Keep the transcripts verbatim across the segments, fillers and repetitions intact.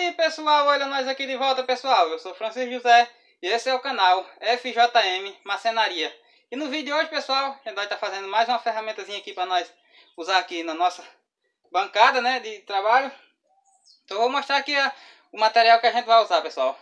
aí pessoal, olha nós aqui de volta pessoal, eu sou Francisco José e esse é o canal F J M Marcenaria. E no vídeo de hoje pessoal, a gente vai estar fazendo mais uma ferramentazinha aqui para nós usar aqui na nossa bancada, né, de trabalho. Então eu vou mostrar aqui a, o material que a gente vai usar pessoal.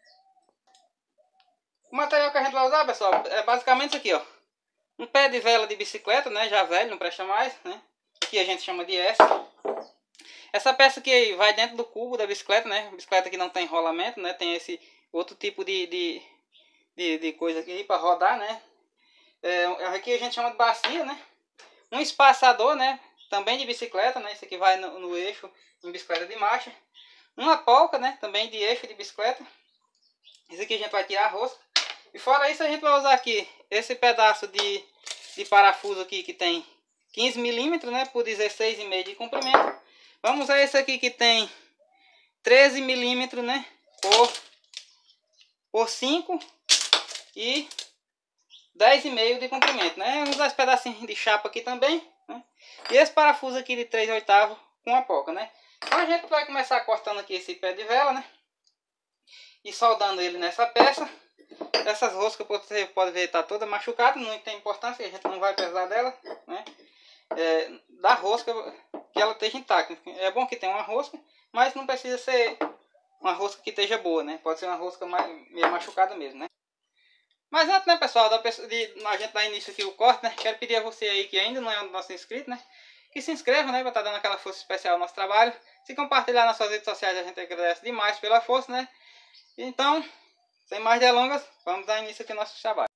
O material que a gente vai usar pessoal é basicamente isso aqui, ó. Um pé de vela de bicicleta, né, já velho, não presta mais, né. Aqui a gente chama de S. Essa peça aqui vai dentro do cubo da bicicleta, né? A bicicleta que não tem rolamento, né? Tem esse outro tipo de, de, de, de coisa aqui para rodar, né? É, aqui a gente chama de bacia, né? Um espaçador, né? Também de bicicleta, né? Esse aqui vai no, no eixo em bicicleta de marcha. Uma polca, né? Também de eixo de bicicleta. Esse aqui a gente vai tirar a rosca. E fora isso a gente vai usar aqui esse pedaço de, de parafuso aqui que tem quinze milímetros, né? Por dezesseis vírgula cinco de comprimento. Vamos usar esse aqui que tem treze milímetros, né? Por, por cinco e dez vírgula cinco de comprimento, né? Vamos usar esse pedacinho de chapa aqui também, né? E esse parafuso aqui de três oitavos com a polca, né? Então a gente vai começar cortando aqui esse pé de vela, né? E soldando ele nessa peça. Essas roscas você pode ver tá toda machucada, não tem importância, a gente não vai precisar dela, né? É, da rosca que ela esteja intacta. É bom que tenha uma rosca, mas não precisa ser uma rosca que esteja boa, né? Pode ser uma rosca mais, meio machucada mesmo, né? Mas antes, né, pessoal, da pessoa, de a gente dar início aqui o corte, né? Quero pedir a você aí que ainda não é um nosso inscrito, né? Que se inscreva, né? Para estar dando aquela força especial ao nosso trabalho. Se compartilhar nas suas redes sociais, a gente agradece demais pela força, né? Então, sem mais delongas, vamos dar início aqui ao nosso trabalho.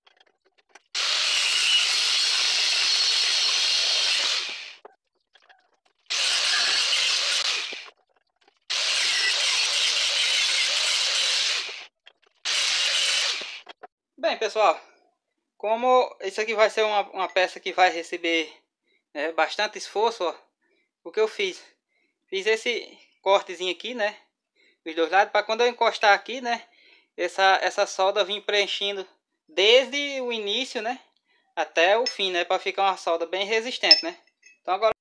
Bem pessoal, como isso aqui vai ser uma, uma peça que vai receber é, bastante esforço, ó, o que eu fiz? Fiz esse cortezinho aqui, né, dos dois lados, para quando eu encostar aqui, né, essa, essa solda vir preenchendo desde o início, né, até o fim, né, para ficar uma solda bem resistente, né. Então agora...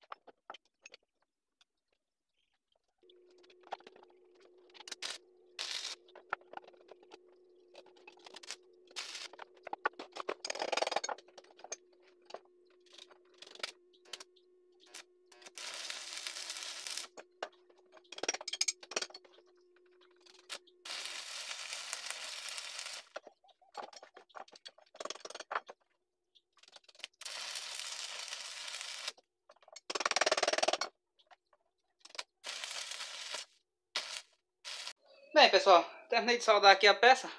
Bem pessoal, terminei de soldar aqui a peça.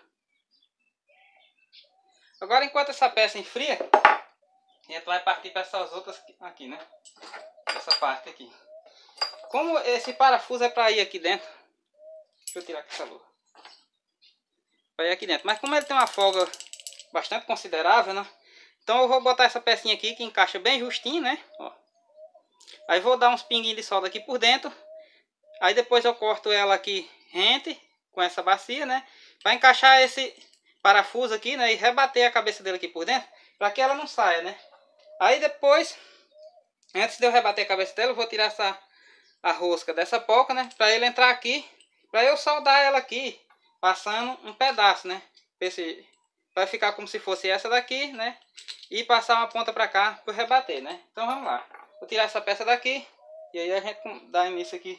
Agora enquanto essa peça esfria, a gente vai partir para essas outras aqui, né? Essa parte aqui. Como esse parafuso é para ir aqui dentro, deixa eu tirar aqui essa lua. Para ir aqui dentro. Mas como ele tem uma folga bastante considerável, né? Então eu vou botar essa pecinha aqui que encaixa bem justinho, né? Ó. Aí vou dar uns pinguinhos de solda aqui por dentro. Aí depois eu corto ela aqui rente com essa bacia, né? Para encaixar esse parafuso aqui, né? E rebater a cabeça dele aqui por dentro, para que ela não saia, né? Aí depois, antes de eu rebater a cabeça dela, eu vou tirar essa a rosca dessa polca, né? Para ele entrar aqui, para eu soldar ela aqui, passando um pedaço, né? Esse vai ficar como se fosse essa daqui, né? E passar uma ponta para cá para rebater, né? Então vamos lá. Vou tirar essa peça daqui e aí a gente dá início aqui,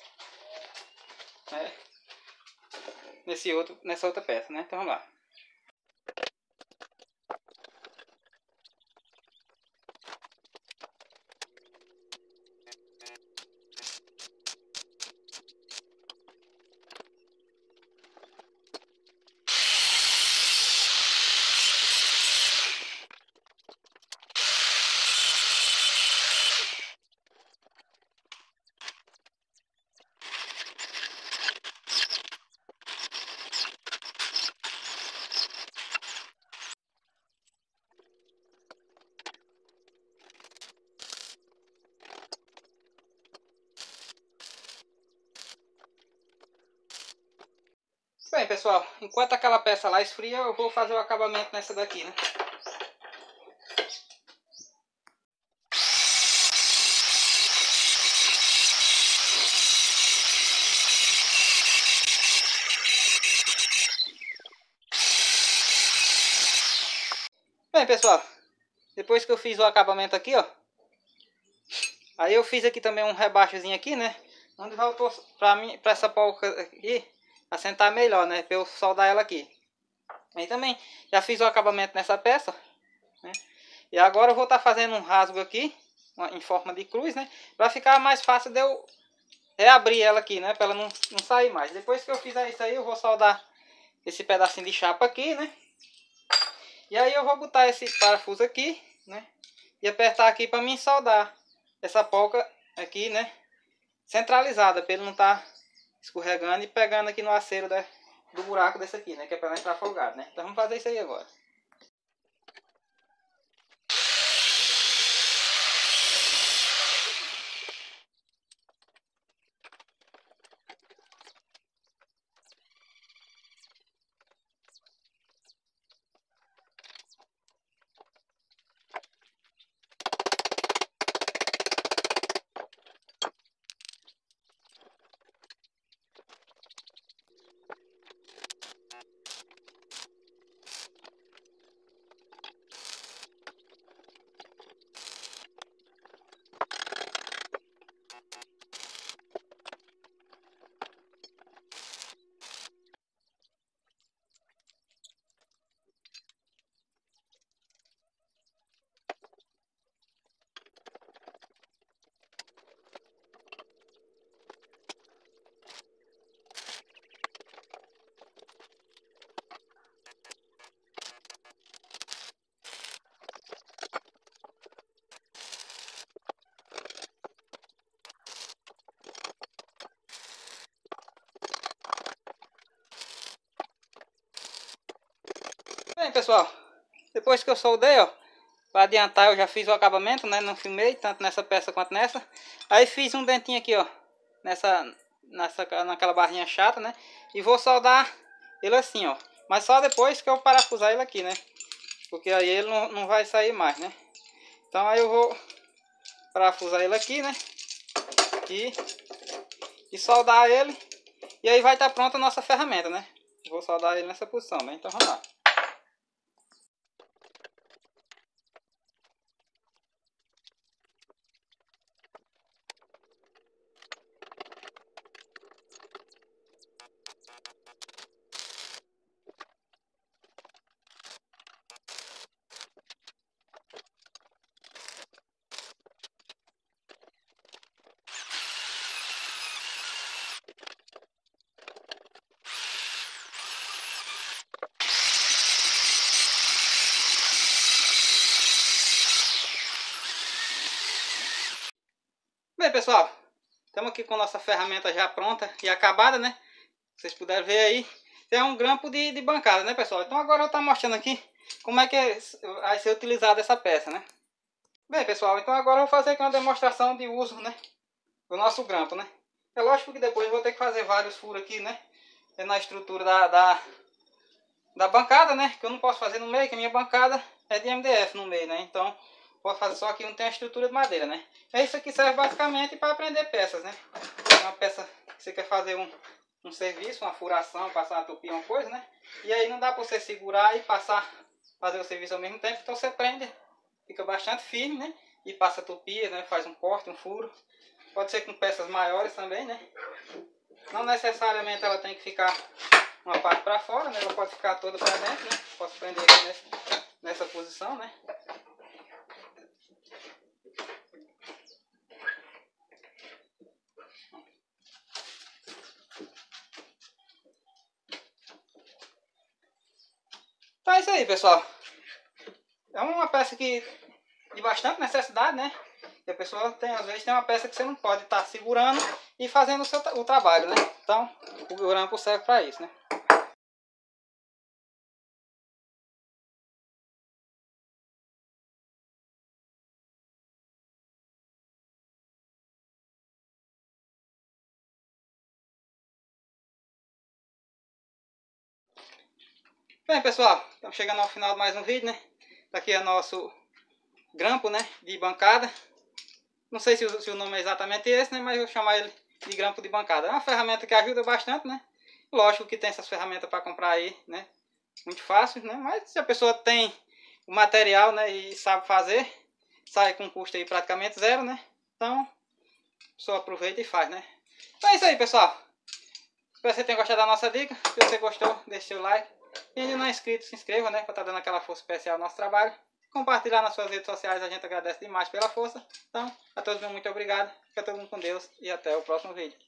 né? Nesse outro, nessa outra peça, né? Então vamos lá. Bem pessoal, enquanto aquela peça lá esfria, eu vou fazer o acabamento nessa daqui, né? Bem, pessoal, depois que eu fiz o acabamento aqui, ó, aí eu fiz aqui também um rebaixozinho aqui, né? Onde voltou pra mim, pra essa polca aqui, assentar melhor, né? Pra eu soldar ela aqui. Aí também já fiz o acabamento nessa peça, né? E agora eu vou estar tá fazendo um rasgo aqui, uma, em forma de cruz, né? Pra ficar mais fácil de eu reabrir ela aqui, né? Pra ela não, não sair mais. Depois que eu fizer isso aí, eu vou soldar esse pedacinho de chapa aqui, né? E aí eu vou botar esse parafuso aqui, né? E apertar aqui para mim soldar essa polca aqui, né? Centralizada, para ele não estar tá escorregando e pegando aqui no aceiro da, do buraco desse aqui, né? Que é para não entrar folgado, né? Então vamos fazer isso aí agora. Bem, pessoal, depois que eu soldei, ó, para adiantar, eu já fiz o acabamento, né? Não filmei, tanto nessa peça quanto nessa. Aí fiz um dentinho aqui, ó, nessa, nessa, naquela barrinha chata, né? E vou soldar ele assim, ó. Mas só depois que eu parafusar ele aqui, né? Porque aí ele não, não vai sair mais, né? Então aí eu vou parafusar ele aqui, né? E, e soldar ele. E aí vai estar pronta a nossa ferramenta, né? Vou soldar ele nessa posição, né? Então vamos lá. Bem, pessoal, estamos aqui com a nossa ferramenta já pronta e acabada, né? Vocês puderem ver aí, é um grampo de, de bancada, né, pessoal? Então agora eu vou estar mostrando aqui como é que vai ser utilizada essa peça, né? Bem, pessoal, então agora eu vou fazer aqui uma demonstração de uso, né, do nosso grampo, né? É lógico que depois eu vou ter que fazer vários furos aqui, né? Na estrutura da, da, da bancada, né? Que eu não posso fazer no meio, que a minha bancada é de M D F no meio, né? Então posso fazer só que não tem a estrutura de madeira, né? É isso aqui serve basicamente para prender peças, né? Uma peça que você quer fazer um, um serviço, uma furação, passar uma tupia, uma coisa, né? E aí não dá para você segurar e passar, fazer o serviço ao mesmo tempo, então você prende, fica bastante firme, né? E passa tupia, né? Faz um corte, um furo. Pode ser com peças maiores também, né? Não necessariamente ela tem que ficar uma parte para fora, né? Ela pode ficar toda para dentro, né? Posso prender aqui nessa, nessa posição, né? Então é isso aí, pessoal. É uma peça que de bastante necessidade, né? E a pessoa tem, às vezes, tem uma peça que você não pode estar segurando e fazendo o, seu, o trabalho, né? Então, o grampo serve para isso, né? Bem, pessoal, estamos chegando ao final de mais um vídeo, né? Aqui é nosso grampo, né? De bancada. Não sei se o, se o nome é exatamente esse, né? Mas eu vou chamar ele de grampo de bancada. É uma ferramenta que ajuda bastante, né? Lógico que tem essas ferramentas para comprar aí, né? Muito fácil, né? Mas se a pessoa tem o material, né, e sabe fazer, sai com custo aí praticamente zero, né? Então, a pessoa aproveita e faz, né? Então é isso aí, pessoal. Espero que você tenha gostado da nossa dica. Se você gostou, deixe seu like. E ainda não é inscrito, se inscreva, né? Para estar dando aquela força especial ao nosso trabalho. Compartilhar nas suas redes sociais, a gente agradece demais pela força. Então, a todos muito obrigado. Fica todo mundo com Deus e até o próximo vídeo.